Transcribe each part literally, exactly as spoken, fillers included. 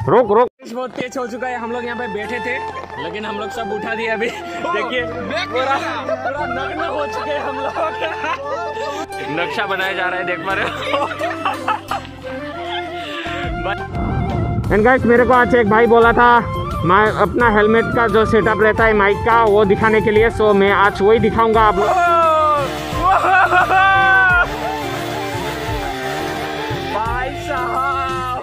रोक रोक। बहुत तेज हो चुका है, हम लोग यहाँ पे बैठे थे लेकिन हम लोग सब उठा दिए अभी। देखिए पूरा पूरा नग्न हो चुके हैं हम लोग। नक्शा बनाया जा रहा है, देख पा रहे हो। एंड गाइस, मेरे को आज एक भाई बोला था मैं अपना हेलमेट का जो सेटअप रहता है माइक का वो दिखाने के लिए, सो मैं आज वही दिखाऊंगा आप लोग। भाई साहब,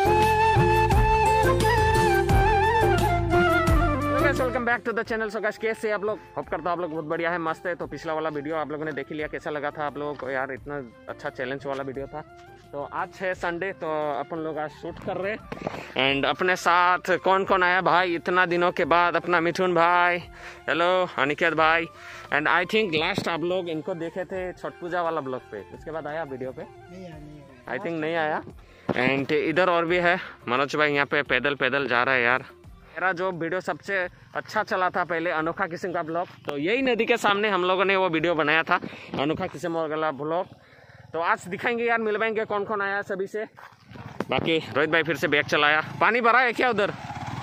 welcome back to the channel. So guys, कैसे आप लोग? होप करता हूँ आप लोग बहुत बढ़िया है, मस्त है। तो पिछला वाला वीडियो आप लोगों ने देख लिया, कैसा लगा था आप लोगों को? यार इतना अच्छा चैलेंज वाला वीडियो था। तो आज है संडे, तो अपन लोग आज शूट कर रहे हैं। एंड अपने साथ कौन कौन आया भाई इतना दिनों के बाद? अपना मिथुन भाई, हेलो अनिकेत भाई। एंड आई थिंक लास्ट आप लोग इनको देखे थे छठ पूजा वाला ब्लॉग पे, उसके बाद आया वीडियो पे? आई थिंक नहीं आया। एंड इधर और भी है मनोज भाई, यहाँ पे पैदल पैदल जा रहा है। यार मेरा जो वीडियो सबसे अच्छा चला था पहले, अनोखा किस्म का ब्लॉग, तो यही नदी के सामने हम लोगों ने वो वीडियो बनाया था, अनोखा किस्म वाला ब्लॉग। तो आज दिखाएंगे यार, मिलवाएंगे कौन कौन आया सभी से। बाकी रोहित भाई फिर से बैग चलाया। पानी भरा है क्या उधर?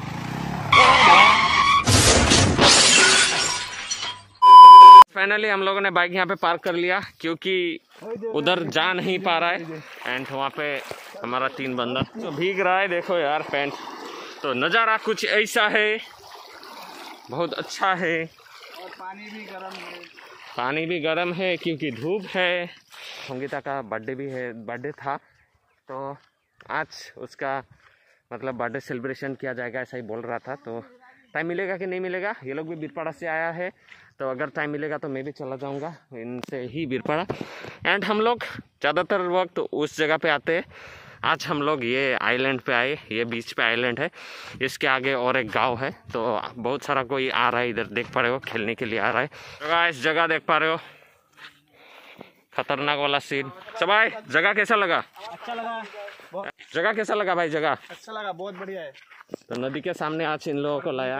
फाइनली हम लोगों ने बाइक यहाँ पे पार्क कर लिया क्योंकि उधर जा नहीं पा रहा है। एंड वहाँ पे हमारा तीन बंदा तो भीग रहा है, देखो यार पैंट। तो नज़ारा कुछ ऐसा है, बहुत अच्छा है। और पानी भी गर्म है, पानी भी गर्म है क्योंकि धूप है। संगीता का बर्थडे भी है, बर्थडे था तो आज उसका मतलब बर्थडे सेलिब्रेशन किया जाएगा, ऐसा ही बोल रहा था। तो टाइम मिलेगा कि नहीं मिलेगा? ये लोग भी बीरपाड़ा से आया है, तो अगर टाइम मिलेगा तो मैं भी चला जाऊंगा इनसे ही बीरपाड़ा। एंड हम लोग ज़्यादातर वक्त उस जगह पे आते हैं। आज हम लोग ये आइलैंड पे आए, ये बीच पे आइलैंड है, इसके आगे और एक गांव है। तो बहुत सारा कोई आ रहा है इधर, देख पा रहे हो, खेलने के लिए आ रहा है। जगह इस जगह देख पा रहे हो, खतरनाक वाला सीन। सब भाई जगह कैसा लगा? अच्छा लगा। जगह कैसा लगा भाई? जगह अच्छा लगा, बहुत बढ़िया है। तो नदी के सामने आज इन लोगों को लाया।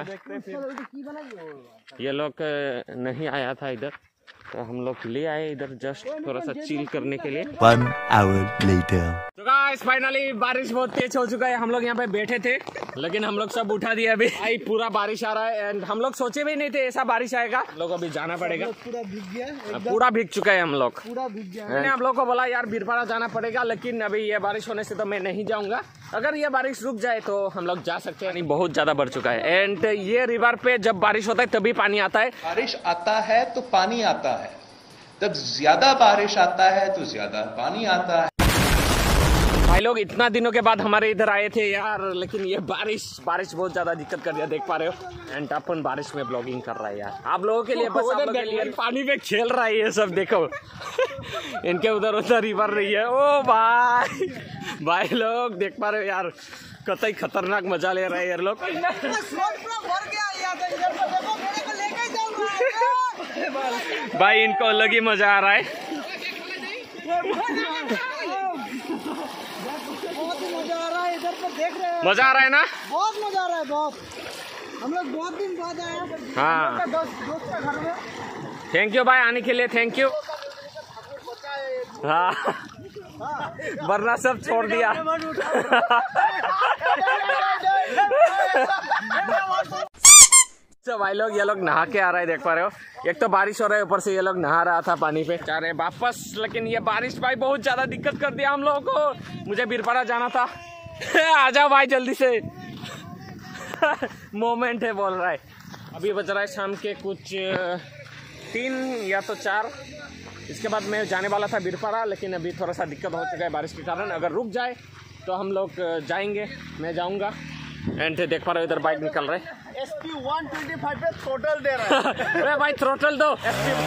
ये लोग नहीं आया था इधर, तो हम लोग ले आए इधर जस्ट थोड़ा सा चिल करने के लिए। One hour later. तो गाइस फाइनली बारिश बहुत तेज हो चुका है, हम लोग यहाँ पे बैठे थे लेकिन हम लोग सब उठा दिए अभी। भाई पूरा बारिश आ रहा है एंड हम लोग सोचे भी नहीं थे ऐसा बारिश आएगा। हम लोग अभी जाना पड़ेगा, पूरा भीग गया, पूरा भीग चुका है हम लोग, पूरा भीग गया। मैंने हम लोग को बोला यार बीरपाड़ा जाना पड़ेगा, लेकिन अभी ये बारिश होने से तो मैं नहीं जाऊंगा। अगर ये बारिश रुक जाए तो हम लोग जा सकते हैं। नहीं, बहुत ज्यादा बढ़ चुका है। एंड ये रिवर पे जब बारिश होता है तभी पानी आता है। बारिश आता है तो पानी आता है, जब ज्यादा बारिश आता है तो ज्यादा पानी आता है। भाई लोग इतना दिनों के बाद हमारे इधर आए थे यार, लेकिन ये बारिश बारिश बहुत ज्यादा दिक्कत कर दिया, देख पा रहे हो। एंड अपन बारिश में ब्लॉगिंग कर रहा है यार, आप लोगों के लिए, बस आप लोगों के लिए। पानी में खेल रहा है ये सब, देखो। इनके उधर उधर रिवर रही है। ओ भाई भाई लोग देख पा रहे हो यार, कतई खतरनाक मजा ले रहे हैं यार लोग। भाई इनको अलग ही मजा आ रहा है। बहुत ही मजा आ रहा है इधर पर, देख रहे हैं। मजा आ रहा है ना? बहुत मजा आ रहा है, बहुत। हम लोग बहुत दिन बाद आए हैं। हाँ, दोस्त के घर में। थैंक यू भाई आने के लिए, थैंक यू। हाँ, वरना सब छोड़ दिया। तो भाई लोग ये लोग नहा के आ रहे हैं, देख पा रहे हो। एक तो बारिश हो रहा है, ऊपर से ये लोग नहा रहा था पानी पे। जा रहे वापस, लेकिन ये बारिश भाई बहुत ज्यादा दिक्कत कर दिया हम लोगों को। मुझे बीरपाड़ा जाना था। आ जाओ भाई जल्दी से। मोमेंट है बोल रहा है। अभी बज रहा है शाम के कुछ तीन या तो चार। इसके बाद मैं जाने वाला था बीरपाड़ा, लेकिन अभी थोड़ा सा दिक्कत हो चुका है बारिश के कारण। अगर रुक जाए तो हम लोग जाएंगे, मैं जाऊंगा। एंड देख पा रहे हो इधर बाइक निकल रहे हैं। S P one twenty five पे थ्रोटल दे रहा है। अरे भाई थ्रोटल दो।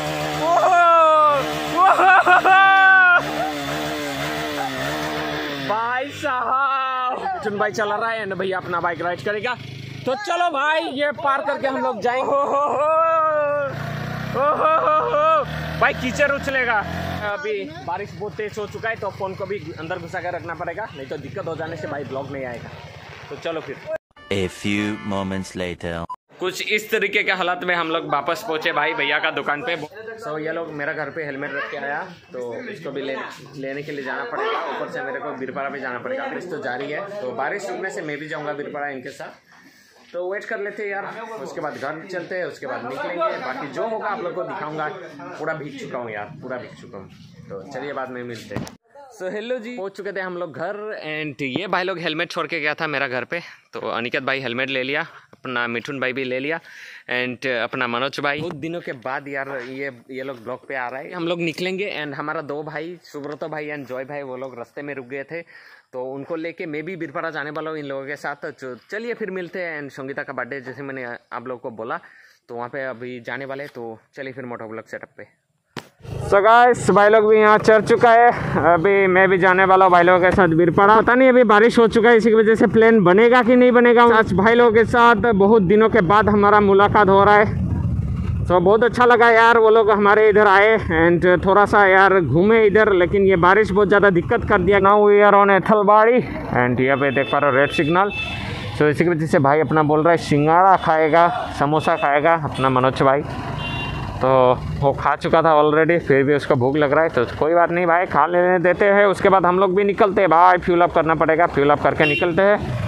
भाई साहब मिथुन भाई चला रहा है, भैया अपना बाइक राइड करेगा। तो चलो भाई ये पार करके हम लोग जाएंगे। हो हो हो हो हो हो भाई कीचड़ उछलेगा। अभी बारिश बहुत तेज हो चुका है, तो फोन को भी अंदर घुसा कर रखना पड़ेगा, नहीं तो दिक्कत हो जाने से भाई ब्लॉग नहीं आएगा। तो चलो फिर। A few moments later. कुछ इस तरीके के हालात में हम लोग वापस पहुंचे भाई भैया का दुकान पे। सो ये लोग मेरा घर पे हेलमेट रख के आया, तो इसको भी ले, लेने के लिए जाना पड़ेगा। ऊपर से मेरे को बीरपाड़ा भी जाना पड़ेगा। बारिश तो जारी है, तो बारिश रुकने से मैं भी जाऊँगा बीरपाड़ा इनके साथ। तो वेट कर लेते हैं यार, उसके बाद घर चलते हैं, उसके बाद निकलेंगे। बाकी जो होगा आप लोग को दिखाऊंगा। पूरा भीग चुका हूँ यार, पूरा भीग चुका हूँ। तो चलिए बाद में मिलते हैं। सो so, हेलो जी, पहुंच चुके थे हम लोग घर। एंड ये भाई लोग हेलमेट छोड़ के गया था मेरा घर पे, तो अनिकेत भाई हेलमेट ले लिया, अपना मिठुन भाई भी ले लिया, एंड अपना मनोज भाई। बहुत दिनों के बाद यार ये ये लोग ब्लॉग पे आ रहा है। हम लोग निकलेंगे एंड हमारा दो भाई सुब्रतो भाई एंड जॉय भाई वो लोग रास्ते में रुक गए थे, तो उनको लेके मैं भी बीरपाड़ा जाने वाला हूँ इन लोगों के साथ। तो चलिए फिर मिलते हैं। एंड संगीता का बर्थडे जैसे मैंने आप लोगों को बोला, तो वहाँ पे अभी जाने वाले, तो चलिए फिर मोटो ब्लॉग सेटअप पे। सो गाइस, भाई लोग भी यहाँ चढ़ चुका है। अभी मैं भी जाने वाला हूँ भाई लोगों के साथ बीरपाड़ा। पता नहीं अभी बारिश हो चुका है, इसी की वजह से प्लान बनेगा कि नहीं बनेगा। आज भाई लोगों के साथ बहुत दिनों के बाद हमारा मुलाकात हो रहा है, तो बहुत अच्छा लगा यार। वो लोग हमारे इधर आए एंड थोड़ा सा यार घूमे इधर, लेकिन ये बारिश बहुत ज़्यादा दिक्कत कर दिया। Now we are on Ethelbari and यहाँ पे देख पा रहे हो रेड सिग्नल। तो इसी की वजह से भाई अपना बोल रहा है सिंगाड़ा खाएगा, समोसा खाएगा अपना मनोज भाई। तो वो खा चुका था ऑलरेडी, फिर भी उसको भूख लग रहा है, तो कोई बात नहीं भाई, खा लेने देते हैं। उसके बाद हम लोग भी निकलते हैं भाई, फ्यूल अप करना पड़ेगा। फ्यूल अप करके निकलते हैं।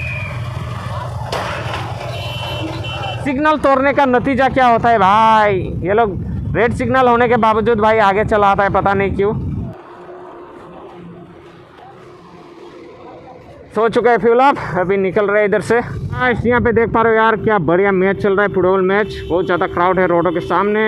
सिग्नल तोड़ने का नतीजा क्या होता है भाई, ये लोग रेड सिग्नल होने के बावजूद भाई आगे चला आता है, पता नहीं क्यों। सो चुका है फ्यूल अप, अभी निकल रहे हैं इधर से। आज यहाँ पे देख पा रहे हो यार क्या बढ़िया मैच चल रहा है, फुटबॉल मैच। बहुत ज़्यादा क्राउड है रोडों के सामने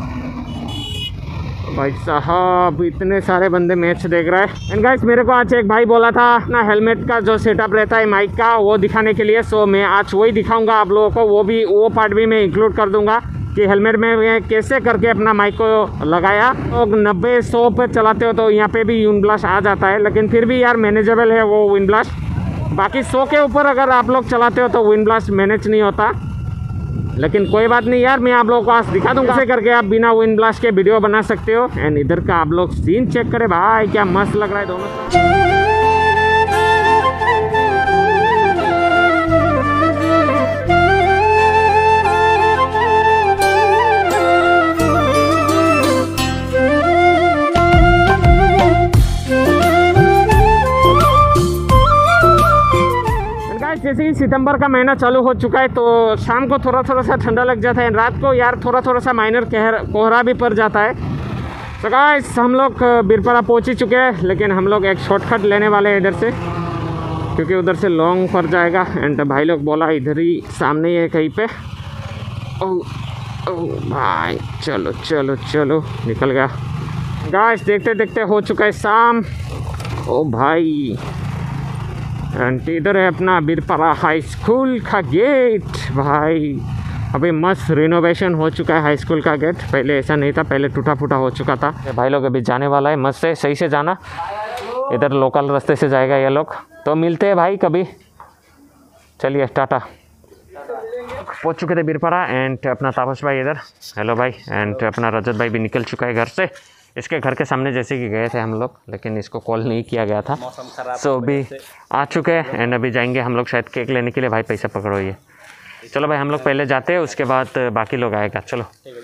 भाई साहब, इतने सारे बंदे मैच देख रहा है। एंड गाइस, मेरे को आज एक भाई बोला था ना हेलमेट का जो सेटअप रहता है माइक का, वो दिखाने के लिए। सो मैं आज वही दिखाऊंगा आप लोगों को, वो भी वो पार्ट भी मैं इंक्लूड कर दूंगा कि हेलमेट में मैं कैसे करके अपना माइक को लगाया। तो नब्बे सौ पे चलाते हो तो यहाँ पे भी विंड ब्लास्ट आ जाता है, लेकिन फिर भी यार मैनेजेबल है वो विंड ब्लास्ट। बाकी सौ के ऊपर अगर आप लोग चलाते हो तो विंड ब्लास्ट मैनेज नहीं होता, लेकिन कोई बात नहीं यार, मैं आप लोगों को आज दिखा दूंगा कैसे करके आप बिना विंड ब्लास्ट के वीडियो बना सकते हो। एंड इधर का आप लोग सीन चेक करें भाई, क्या मस्त लग रहा है दोनों। जैसे ही सितंबर का महीना चालू हो चुका है, तो शाम को थोड़ा थोड़ा सा ठंडा लग जाता है, रात को यार थोड़ा थोड़ा सा माइनर कोहरा भी पड़ जाता है। तो गाइस, हम लोग बीरपाड़ा पहुंच ही चुके हैं, लेकिन हम लोग एक शॉर्टकट लेने वाले हैं इधर से, क्योंकि उधर से लॉन्ग पड़ जाएगा। एंड भाई लोग बोला इधर ही सामने ही है कहीं पे। ओह ओह भाई, चलो चलो चलो, निकल गया। गाइस, देखते देखते हो चुका है शाम। ओ भाई, एंड इधर है अपना बीरपाड़ा हाई स्कूल का गेट भाई। अभी मस्त रिनोवेशन हो चुका है हाई स्कूल का गेट, पहले ऐसा नहीं था, पहले टूटा फूटा हो चुका था। भाई लोग अभी जाने वाला है, मस्त है, सही से जाना, इधर लोकल रास्ते से जाएगा ये लोग। तो मिलते हैं भाई कभी, चलिए टाटा। पहुंच चुके थे बीरपाड़ा एंड अपना तापस भाई इधर, हेलो भाई। एंड अपना रजत भाई भी निकल चुका है घर से। इसके घर के सामने जैसे कि गए थे हम लोग, लेकिन इसको कॉल नहीं किया गया था। सो अभी आ चुके हैं एंड अभी जाएंगे हम लोग शायद केक लेने के लिए। भाई पैसा पकड़ो ये, चलो भाई हम लोग पहले जाते हैं, उसके बाद बाकी लोग आएगा। चलो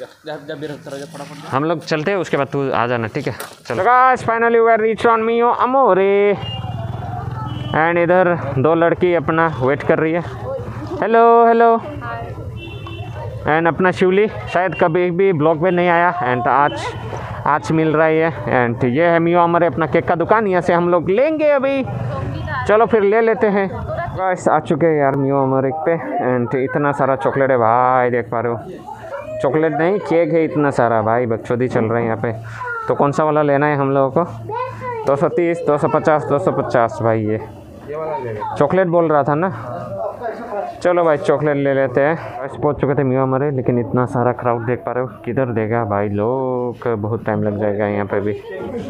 हम लोग चलते हैं, उसके बाद तू आ जाना, ठीक है। चलो guys, finally we are reach on Mio Amore. And इधर दो लड़की अपना वेट कर रही है। Hello hello. एंड अपना शिवली शायद कभी भी ब्लॉग पे नहीं आया, एंड आज आज मिल रहा है। एंड ये है मियो अमरे, अपना केक का दुकान, यहाँ से हम लोग लेंगे अभी। चलो फिर ले लेते हैं। गाइस, आ चुके हैं यार मियो अमरे पे। एंड इतना सारा चॉकलेट है भाई, देख पा रहे हो, चॉकलेट नहीं केक है इतना सारा भाई, बकचोदी चल रहा है यहाँ पे। तो कौन सा वाला लेना है हम लोगों को? दो सौ तीस, दो सौ पचास, दो सौ पचास भाई, ये चॉकलेट बोल रहा था ना। चलो भाई चॉकलेट ले लेते हैं। बस पहुँच चुके थे मियो अमरे, लेकिन इतना सारा क्राउड देख पा रहे हो, किधर देगा भाई लोग, बहुत टाइम लग जाएगा यहाँ पे भी।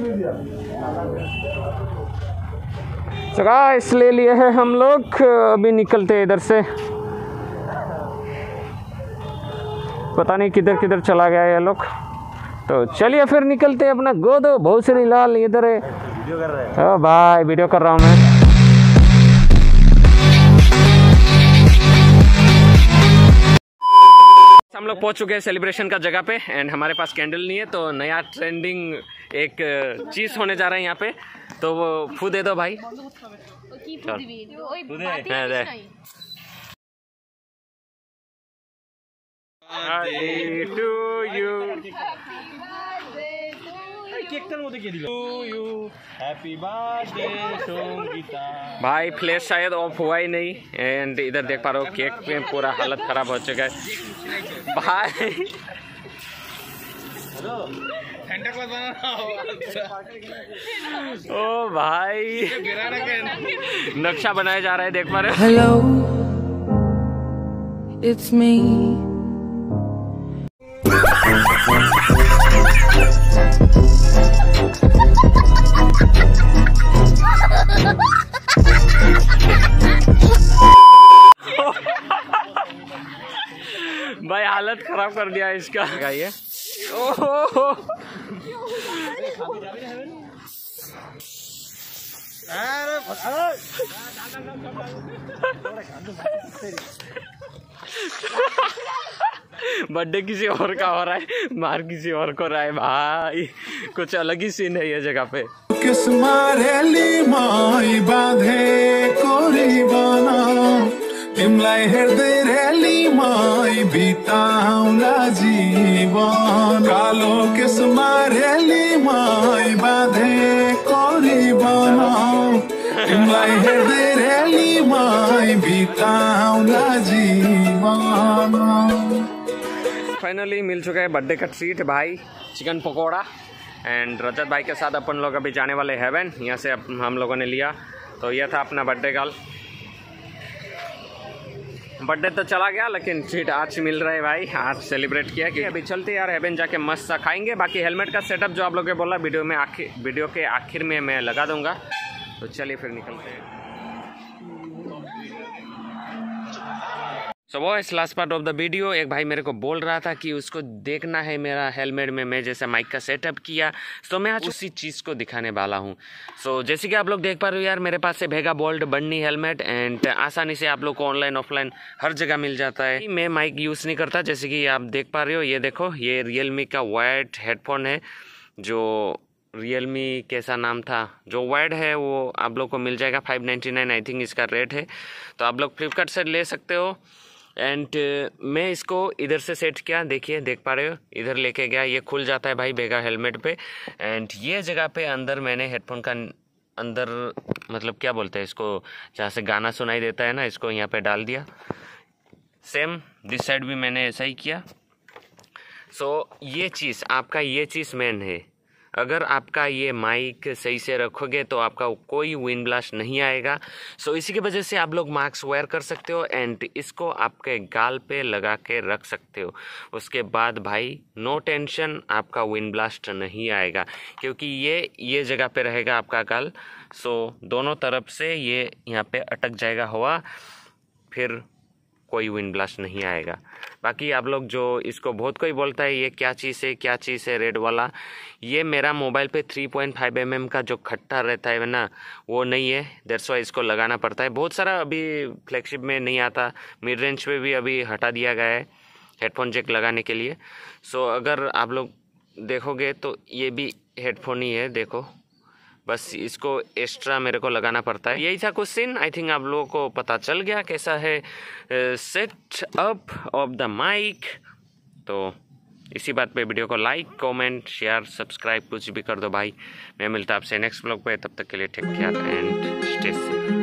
तो गाइस, ले लिए हैं हम लोग, अभी निकलते हैं इधर से। पता नहीं किधर किधर चला गया ये लोग, तो चलिए फिर निकलते हैं। अपना गोदो भोसरी लाल इधर है। वीडियो कर रहे हैं? ओ भाई वीडियो कर रहा हूँ मैं। हम लोग पहुंच चुके हैं सेलिब्रेशन का जगह पे एंड हमारे पास कैंडल नहीं है, तो नया ट्रेंडिंग एक चीज़ होने जा रहा है यहाँ पे, तो वो फू दे दो भाई। भाई फ्लैश शायद ऑफ हुआ ही नहीं एंड इधर देख पा रहे हो केक पे पूरा हालत खराब हो चुका है भाई। ओ भाई नक्शा बनाया जा रहा है, देख पा रहे हो। Hello, it's me. भाई हालत खराब कर दिया इसका। ये ओहो बर्थडे किसी और का हो रहा है, मार किसी और को रहा है भाई, कुछ अलग ही सीन है ये जगह पे। किस मारेली माई बांधे कोरी बना तिमलाई हेर्दै रेली माई बिताउला जीवन कालो किस मारेली माई बांधे कोरी बना तिमलाई हेर्दै रेली माई बिताउला जीवन। फाइनली मिल चुका है बर्थडे का ट्रीट भाई, चिकन पकौड़ा एंड रजत भाई के साथ अपन लोग अभी जाने वाले हेवन, यहाँ से हम लोगों ने लिया। तो यह था अपना बर्थडे गर्ल। बर्थडे तो चला गया लेकिन ट्रीट आज मिल रहा है भाई, आज सेलिब्रेट किया कि अभी चलते यार हेवन जाके मस्त सा खाएंगे। बाकी हेलमेट का सेटअप जो आप लोगों ने बोला वीडियो में आखिर वीडियो के आखिर में मैं लगा दूंगा। तो चलिए फिर निकलते हैं। सो वो इस last part of the video, एक भाई मेरे को बोल रहा था कि उसको देखना है मेरा हेलमेट में मैं जैसे माइक का सेटअप किया, तो मैं आज उसी चीज़ को दिखाने वाला हूँ। सो so, जैसे कि आप लोग देख पा रहे हो यार, मेरे पास से भेगा बोल्ट बन्नी हेलमेट एंड आसानी से आप लोग को ऑनलाइन ऑफलाइन हर जगह मिल जाता है। मैं माइक यूज़ नहीं करता, जैसे कि आप देख पा रहे हो, ये देखो ये रियलमी का वायर्ड हेडफोन है, जो रियलमी कैसा नाम था, जो वायर्ड है वो आप लोग को मिल जाएगा five ninety nine I think इसका रेट है। तो आप लोग फ्लिपकार्ट से ले सकते हो। एंड uh, मैं इसको इधर से सेट किया, देखिए देख पा रहे हो, इधर लेके गया, ये खुल जाता है भाई बेगा हेलमेट पे। एंड ये जगह पे अंदर मैंने हेडफोन का अंदर मतलब क्या बोलते हैं इसको, जहाँ से गाना सुनाई देता है ना, इसको यहाँ पे डाल दिया। सेम दिस साइड भी मैंने ऐसा ही किया। सो so, ये चीज़ आपका ये चीज़ मेन है, अगर आपका ये माइक सही से रखोगे तो आपका कोई विंड ब्लास्ट नहीं आएगा। सो so, इसी की वजह से आप लोग मास्क वेयर कर सकते हो एंड इसको आपके गाल पे लगा के रख सकते हो। उसके बाद भाई नो टेंशन, आपका विंड ब्लास्ट नहीं आएगा क्योंकि ये ये जगह पे रहेगा आपका गाल। सो so, दोनों तरफ से ये यहाँ पे अटक जाएगा हवा, फिर कोई विंड ब्लास्ट नहीं आएगा। बाकी आप लोग जो इसको बहुत कोई बोलता है ये क्या चीज़ है क्या चीज़ है रेड वाला, ये मेरा मोबाइल पे three point five M M का जो खट्टा रहता है ना वो नहीं है, दैट्स वाई इसको लगाना पड़ता है। बहुत सारा अभी फ्लैगशिप में नहीं आता, मिड रेंज पे भी अभी हटा दिया गया है हेडफोन जैक लगाने के लिए। सो अगर आप लोग देखोगे तो ये भी हेडफोन ही है, देखो बस इसको एक्स्ट्रा मेरे को लगाना पड़ता है। यही था कुछ सीन, आई थिंक आप लोगों को पता चल गया कैसा है set up of the mic. तो इसी बात पे वीडियो को लाइक कमेंट शेयर सब्सक्राइब कुछ भी कर दो भाई। मैं मिलता आपसे नेक्स्ट ब्लॉग पे, तब तक के लिए take care and stay safe.